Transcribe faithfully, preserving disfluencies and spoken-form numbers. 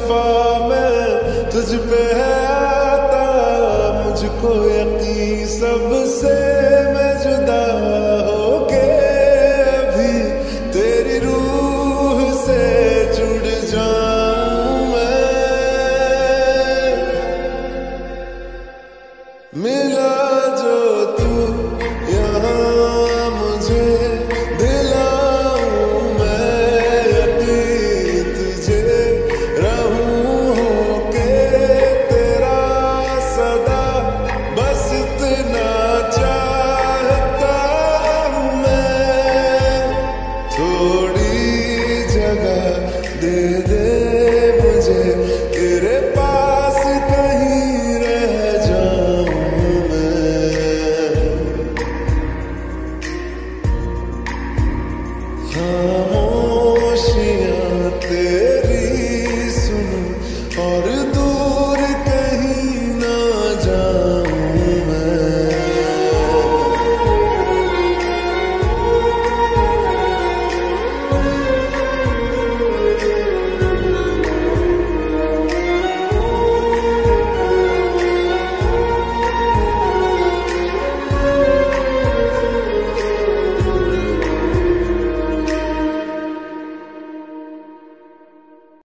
दफा मैं तुझ पे है आता, मुझको यकीन सबसे मैं जुदा होके अभी तेरी रूह से जुड़ जाऊं मैं। मिला जो तू यहाँ मुझे दिलाऊं मैं यकीन तुझे रहूं होके तेरा सदा, बस इतना चाहता हूँ मैं। थोड़ी जगह दे दे मुझे, तेरे पास कहीं रह जाऊं मैं। हाँ